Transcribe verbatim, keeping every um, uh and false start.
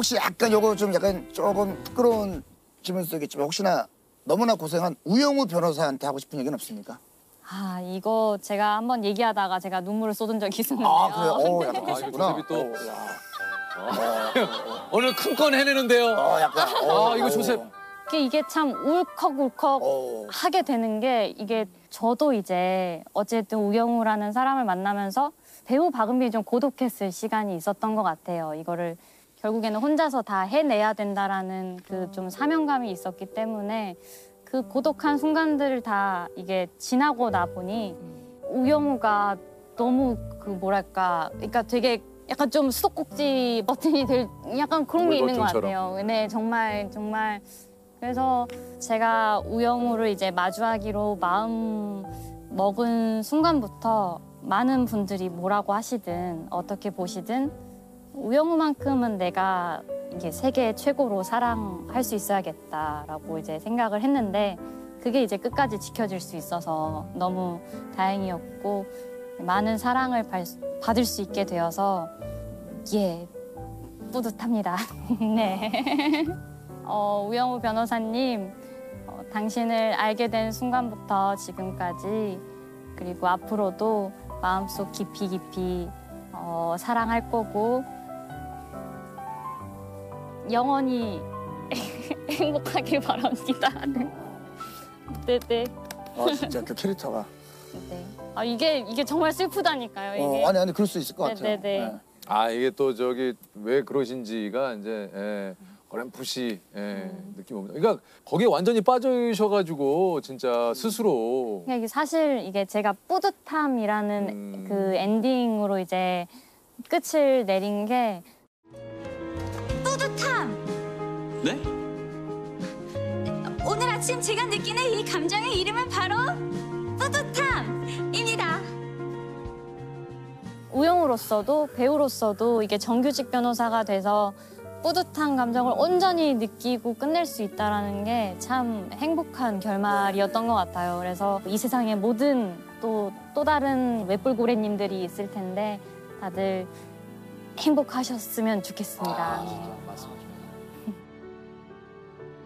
혹시 약간 요거 좀 약간 조금 부끄러운 질문일 수도 있겠지만 혹시나 너무나 고생한 우영우 변호사한테 하고 싶은 얘기는 없습니까? 아 이거 제가 한번 얘기하다가 제가 눈물을 쏟은 적이 있었는데요. 아 그래요? 어 약간 아, 그러시구나. 이거 조셉이 또 어, 야. 오늘 큰 건 해내는데요. 어 약간. 어, 아 이거 어. 조셉. 이게 참 울컥울컥 어. 하게 되는 게 이게 저도 이제 어쨌든 우영우라는 사람을 만나면서 배우 박은빈이 좀 고독했을 시간이 있었던 것 같아요. 이거를 결국에는 혼자서 다 해내야 된다라는 그 좀 사명감이 있었기 때문에 그 고독한 순간들을 다 이게 지나고 나 보니 우영우가 너무 그 뭐랄까 그러니까 되게 약간 좀 수도꼭지 버튼이 될 약간 그런 게 있는 것 같아요. 네, 정말 정말 그래서 제가 우영우를 이제 마주하기로 마음 먹은 순간부터 많은 분들이 뭐라고 하시든 어떻게 보시든 우영우만큼은 내가 이게 세계 최고로 사랑할 수 있어야겠다라고 이제 생각을 했는데 그게 이제 끝까지 지켜질 수 있어서 너무 다행이었고 많은 사랑을 받을 수 있게 되어서 예 뿌듯합니다. 네. 어, 우영우 변호사님, 어, 당신을 알게 된 순간부터 지금까지 그리고 앞으로도 마음속 깊이 깊이 어, 사랑할 거고 영원히 행복하길 바랍니다. 네, 네. 아 진짜 그 캐릭터가. 네. 아 이게 이게 정말 슬프다니까요. 이게. 어, 아니 아니 그럴 수 있을 것 같아요. 네, 네, 네. 네. 아 이게 또 저기 왜 그러신지가 이제 예, 어렴풋이 예, 음. 느낌 옵니다. 그러니까 거기에 완전히 빠져셔가지고 진짜 스스로. 그러니까 이게 사실 이게 제가 뿌듯함이라는 음. 그 엔딩으로 이제 끝을 내린 게 뿌듯함! 네? 오늘 아침 제가 느끼는 이 감정의 이름은 바로 뿌듯함입니다. 우영우로서도 배우로서도 이게 정규직 변호사가 돼서 뿌듯한 감정을 온전히 느끼고 끝낼 수 있다는 게 참 행복한 결말이었던 것 같아요. 그래서 이 세상에 모든 또, 또 다른 웹불고래님들이 있을 텐데 다들 행복하셨으면 좋겠습니다. 아, 진짜 맞습니다.